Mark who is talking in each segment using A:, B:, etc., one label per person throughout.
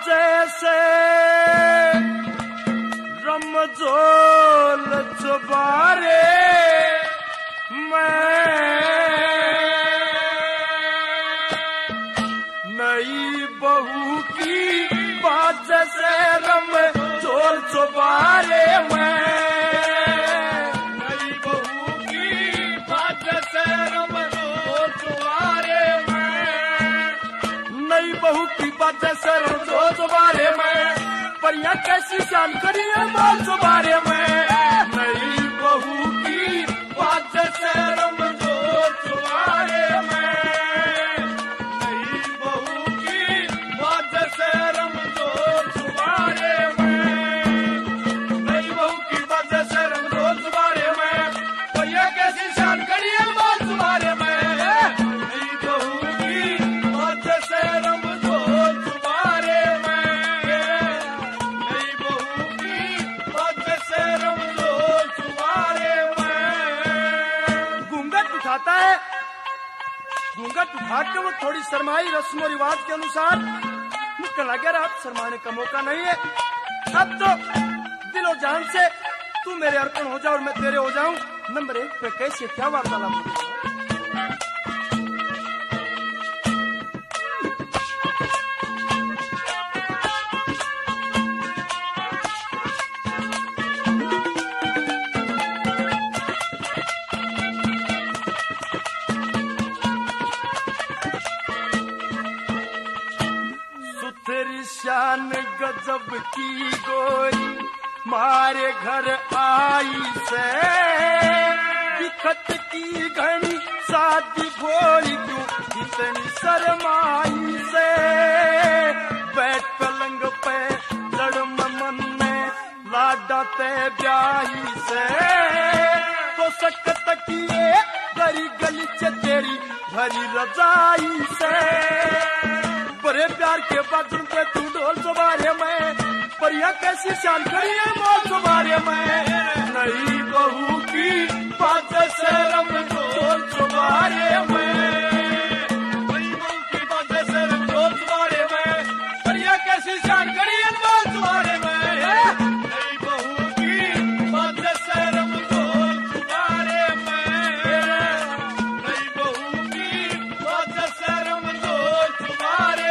A: जैसे रमजोल चुबारे मैं नई बहू की बात जैसे रमजोल चुबारे मैं नई बहू की बात जैसे रमजोल चुबारे मैं नई बहू की बात जैसे रमजोल चुबारे मैं परियां कैसी शान करिए बाल चुबारे में नई बहू की बात जैसे रमजोल चुबारे में नई बहू की बात जैसे रमजोल चुबारे में नई बहू की बात जैसे रमजोल चुबारे में परियां कैसी शान करिए बाल चुबारे में नई बहू की बात जैसे रमजोल चुबारे में आता है घूंघट उठा के वो थोड़ी शर्माई रस्म और रिवाज के अनुसार निकल लगे रात शर्माने का मौका नहीं है। अब तो दिलो जान से तू मेरे अर्पण हो जा और मैं तेरे हो जाऊं। नंबर 1 पे कैसे क्या वार्तालाप शान गजब की गोरी मारे घर आई से दिखत की घनी शादी भोरी क्यों इतनी शर्माई से बैठ पलंग पे लड़म मन में लाडते ब्याही से तो सकत किए गरी गली तेरी भरी रजाई से बड़े प्यार के बाथरूम पे तू ढोल चुबारे में परियां कैसी शान करिए मोल चुबारे में नई बहू की बात से रमजोल चुबारे में नई बहू की बात से रमजोल चुबारे में परियां कैसी शान करिए मोल चुबारे में नई बहू की बात से रमजोल चुबारे में नई बहू की बात से रमजोल चुबारे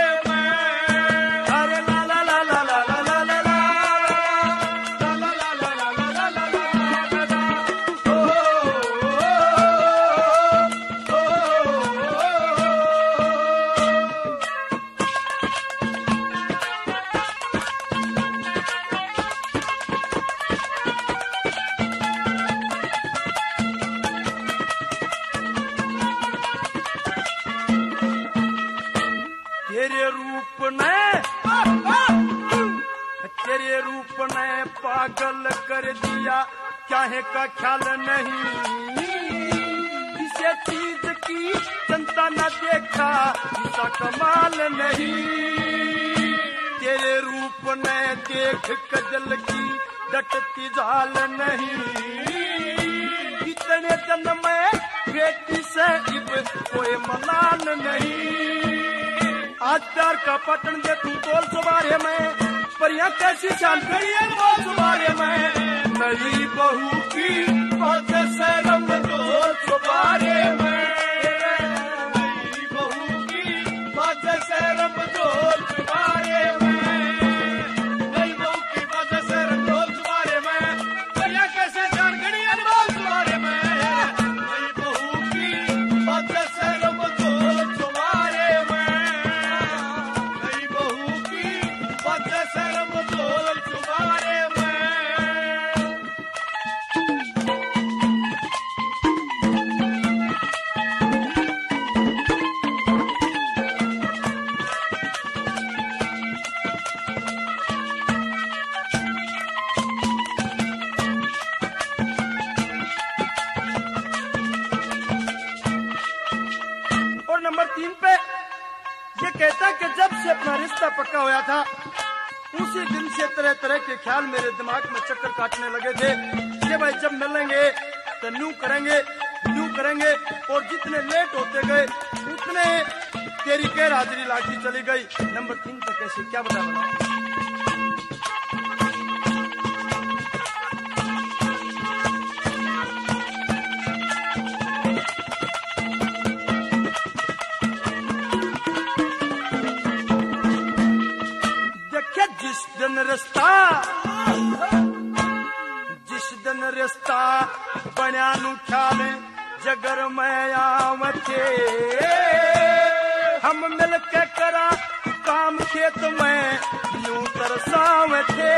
A: तेरे रूप ने पागल कर दिया चाहे का ख्याल नहीं किसी चीज की जनता न देखा इसका कमाल नहीं तेरे रूप ने देख कजल की डटती जाल नहीं इतने जन्म में बेटी से इब कोई मलाल नहीं आज प्यार का पटन दे तू बोल सुबारे में परियां कैसी शान करिए बोल सुबारे में नई बहू की बात से रमजोल चुबारे में नई बहू की बात से रमजोल चुबारे में नई बहू की बात से रमजोल चुबारे में परियां कैसे शान करिए बोल सुबारे में नई बहू की बात से रमजोल चुबारे में नई बहू की बात से रमजोल चुबारे में और नंबर 3 पे ये कहता कि जब से अपना रिश्ता पक्का होया था उसी दिन से तरह तरह के ख्याल मेरे दिमाग में चक्कर काटने लगे थे कि भाई जब मिलेंगे तो न्यू करेंगे और जितने लेट होते गए उतने तेरी गैर हाजिरी लाठी चली गई। नंबर 3 पे कैसे, क्या बता बना? देखे जिस दिन रिश्ता बनिया नू ख्याल जगर में आवते, हम मिल के करा काम खेत में यूं तरसावते,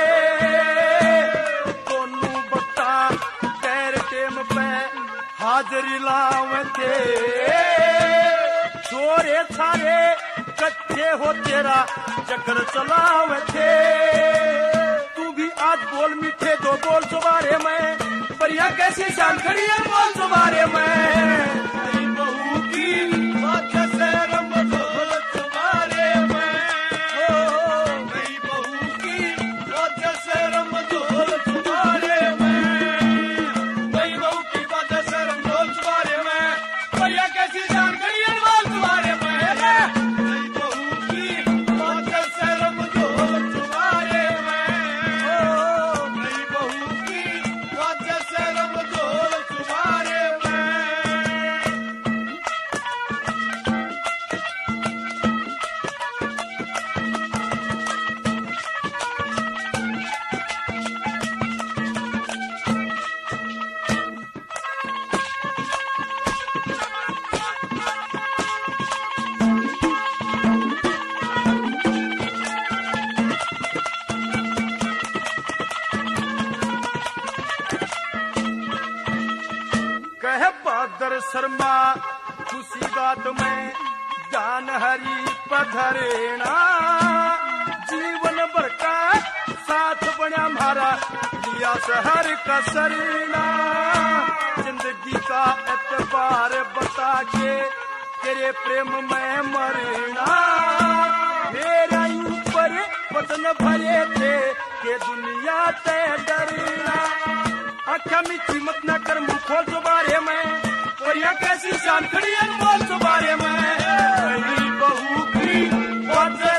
A: दोनों बता पैर टेम पे हाजरी लावते, छोरे छारे कच्चे हो तेरा चक्कर चलावते। तू भी आज बोल मीठे दो बोल सुबारे में, परिया कैसी शान खड़ी है बोल सुबारे में। बहू की बात से रम ढोल सुबारे में, नई बहू की बात से रम ढोल सुबारे में, नई बहू की बात से रम ढोल सुबारे में, परिया कैसी शान खड़ी है बोल सुबारे में। शर्मा खुशी बात में जान हरी पधरेना, जीवन भर का साथ बना हमारा लिया शहर का सरीना, जिंदगी का एतबार बता के तेरे प्रेम में मरना, मेरा ऊपर वतन भरे थे के दुनिया ते डरना, आँखा मीठी मत न कर मुँह खोल सुबारे में, परिया कैसी शान खड़ी है बोल सुबारे में। नई बहू की